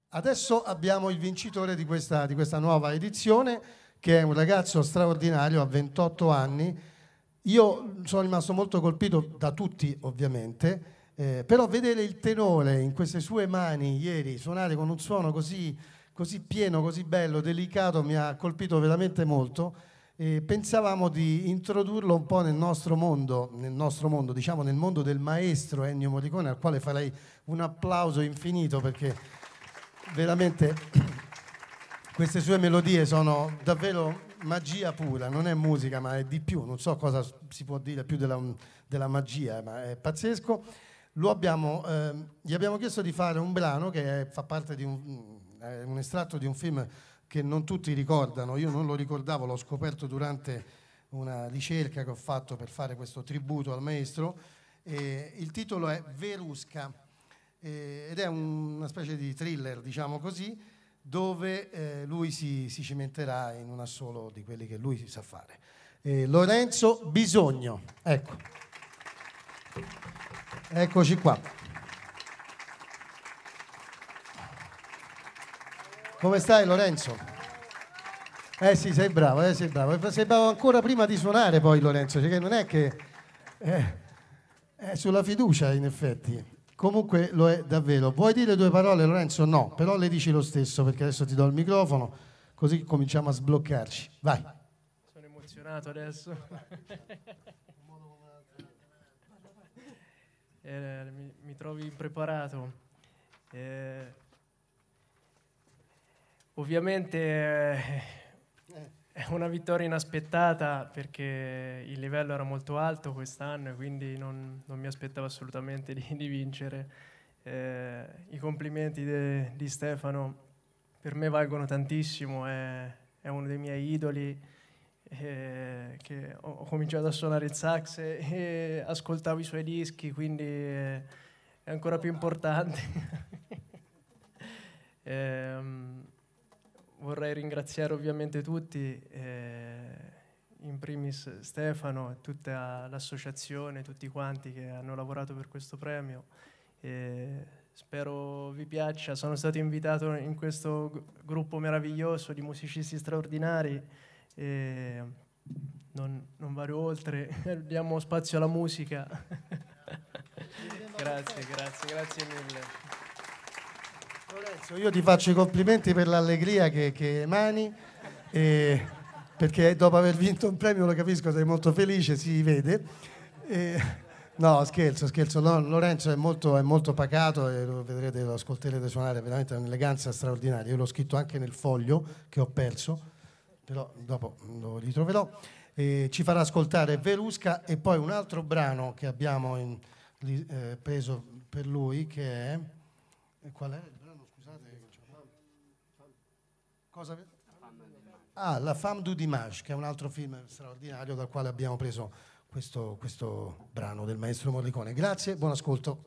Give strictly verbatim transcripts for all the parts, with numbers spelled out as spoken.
Adesso abbiamo il vincitore di questa, di questa nuova edizione, che è un ragazzo straordinario, ha ventotto anni. Io sono rimasto molto colpito da tutti, ovviamente, eh, però vedere il tenore in queste sue mani ieri suonare con un suono così, così pieno, così bello, delicato, mi ha colpito veramente molto. E pensavamo di introdurlo un po' nel nostro mondo, nel nostro mondo, diciamo nel mondo del maestro Ennio Morricone, al quale farei un applauso infinito, perché veramente queste sue melodie sono davvero magia pura, non è musica ma è di più, non so cosa si può dire più della, della magia, ma è pazzesco. Lo abbiamo, eh, gli abbiamo chiesto di fare un brano che è, fa parte di un, è un estratto di un film che non tutti ricordano, io non lo ricordavo, l'ho scoperto durante una ricerca che ho fatto per fare questo tributo al maestro. E il titolo è Verusca, eh, ed è un, una specie di thriller, diciamo così, dove eh, lui si, si cimenterà in un assolo di quelli che lui sa fare. Eh, Lorenzo Bisogno, ecco. Eccoci qua. Come stai, Lorenzo? Eh sì, sei bravo, eh, sei bravo. Sei bravo ancora prima di suonare poi, Lorenzo, perché non è che... Eh, è sulla fiducia, in effetti. Comunque lo è davvero. Vuoi dire due parole, Lorenzo? No, però le dici lo stesso, perché adesso ti do il microfono, così cominciamo a sbloccarci. Vai. Sono emozionato adesso. eh, mi, mi trovi impreparato. Eh, ovviamente eh, è una vittoria inaspettata, perché il livello era molto alto quest'anno e quindi non, non mi aspettavo assolutamente di, di vincere. Eh, I complimenti de, di Stefano per me valgono tantissimo, è, è uno dei miei idoli, eh, che ho, ho cominciato a suonare il sax e, e ascoltavo i suoi dischi, quindi eh, è ancora più importante. eh, Vorrei ringraziare ovviamente tutti, eh, in primis Stefano e tutta l'associazione, tutti quanti che hanno lavorato per questo premio. Eh, spero vi piaccia. Sono stato invitato in questo gruppo meraviglioso di musicisti straordinari. Eh, non, non vado oltre, diamo spazio alla musica. Grazie, grazie, grazie mille. Lorenzo, io ti faccio i complimenti per l'allegria che, che emani, eh, perché dopo aver vinto un premio, lo capisco, sei molto felice, si vede. Eh, no, scherzo, scherzo. No, Lorenzo è molto, è molto pacato e lo vedrete, lo ascolterete suonare, veramente un'eleganza straordinaria. Io l'ho scritto anche nel foglio che ho perso, però dopo lo ritroverò. Eh, ci farà ascoltare Verusca e poi un altro brano che abbiamo in, eh, preso per lui, che è... Qual è? Cosa? Ah, La Femme du Dimanche, che è un altro film straordinario dal quale abbiamo preso questo, questo brano del maestro Morricone. Grazie, buon ascolto.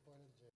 po' energetico.